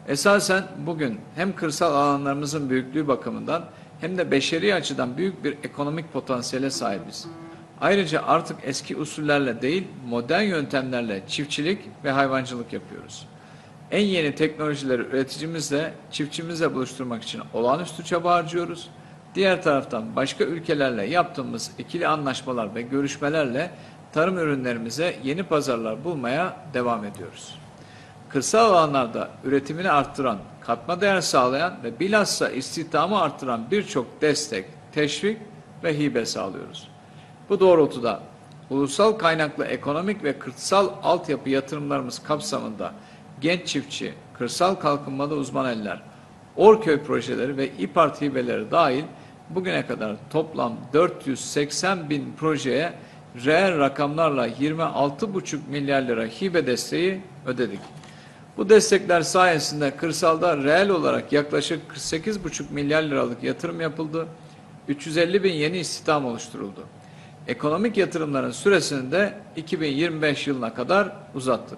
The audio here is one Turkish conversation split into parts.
Esasen bugün hem kırsal alanlarımızın büyüklüğü bakımından hem de beşeri açıdan büyük bir ekonomik potansiyele sahibiz. Ayrıca artık eski usullerle değil, modern yöntemlerle çiftçilik ve hayvancılık yapıyoruz. En yeni teknolojileri üreticimizle, çiftçimizle buluşturmak için olağanüstü çaba harcıyoruz. Diğer taraftan başka ülkelerle yaptığımız ikili anlaşmalar ve görüşmelerle tarım ürünlerimize yeni pazarlar bulmaya devam ediyoruz. Kırsal alanlarda üretimini arttıran, katma değer sağlayan ve bilhassa istihdamı arttıran birçok destek, teşvik ve hibe sağlıyoruz. Bu doğrultuda ulusal kaynaklı ekonomik ve kırsal altyapı yatırımlarımız kapsamında genç çiftçi, kırsal kalkınmada uzman eller, Orköy projeleri ve İPART hibeleri dahil bugüne kadar toplam 480 bin projeye reel rakamlarla 26,5 milyar lira hibe desteği ödedik. Bu destekler sayesinde kırsalda reel olarak yaklaşık 48,5 milyar liralık yatırım yapıldı, 350 bin yeni istihdam oluşturuldu. Ekonomik yatırımların süresini de 2025 yılına kadar uzattık.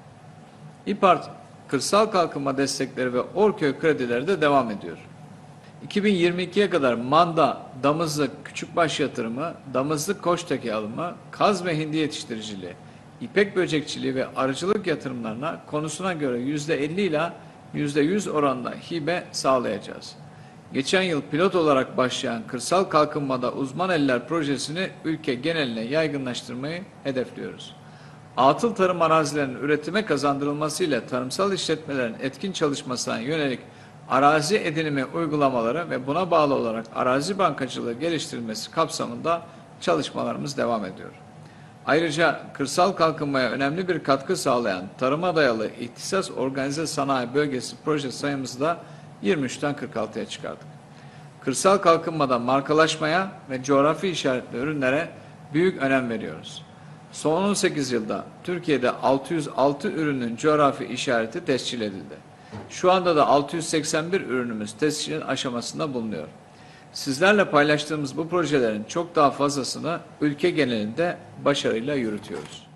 İPART, kırsal kalkınma destekleri ve Orköy kredileri de devam ediyor. 2022'ye kadar manda, damızlık, küçükbaş yatırımı, damızlık koçteki alımı, kaz ve hindi yetiştiriciliği, ipek böcekçiliği ve arıcılık yatırımlarına konusuna göre %50 ile %100 oranında hibe sağlayacağız. Geçen yıl pilot olarak başlayan kırsal kalkınmada uzman eller projesini ülke geneline yaygınlaştırmayı hedefliyoruz. Atıl tarım arazilerinin üretime kazandırılmasıyla tarımsal işletmelerin etkin çalışmasına yönelik arazi edinimi uygulamaları ve buna bağlı olarak arazi bankacılığı geliştirilmesi kapsamında çalışmalarımız devam ediyor. Ayrıca kırsal kalkınmaya önemli bir katkı sağlayan tarıma dayalı ihtisas organize sanayi bölgesi proje sayımızı da 23'ten 46'ya çıkardık. Kırsal kalkınmada markalaşmaya ve coğrafi işaretli ürünlere büyük önem veriyoruz. Son 18 yılda Türkiye'de 606 ürünün coğrafi işareti tescil edildi. Şu anda da 681 ürünümüz tescil aşamasında bulunuyor. Sizlerle paylaştığımız bu projelerin çok daha fazlasını ülke genelinde başarıyla yürütüyoruz.